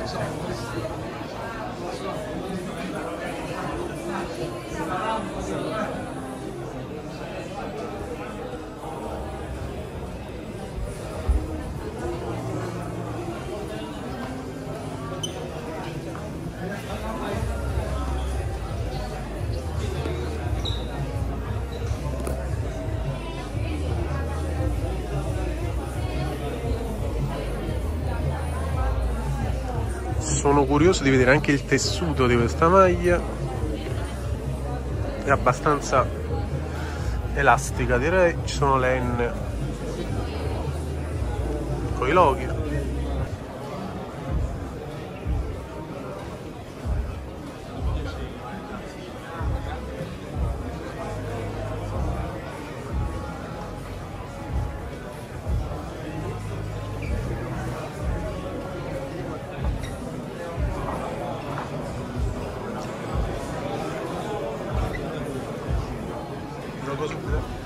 Sono curioso di vedere anche il tessuto di questa maglia, è abbastanza elastica direi, ci sono le N con i loghi. Gioco subito.